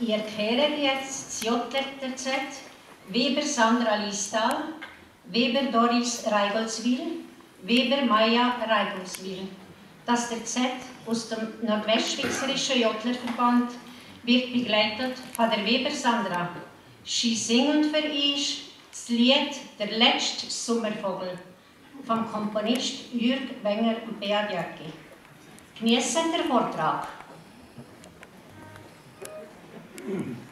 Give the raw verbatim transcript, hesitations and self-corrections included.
Ich erkläre jetzt das J-Letter-Z, Weber Sandra Liestal, Weber Doris Reigoldswil, Weber Maja Reigoldswil. Das der Z aus dem Nordwestschweizerischen Jodlerverband wird begleitet von der Weber Sandra. Sie singen für uns das Lied «Der letzte Sommervogel» vom Komponist Jürg Wenger und Beat Jöcki. Geniessen den Vortrag.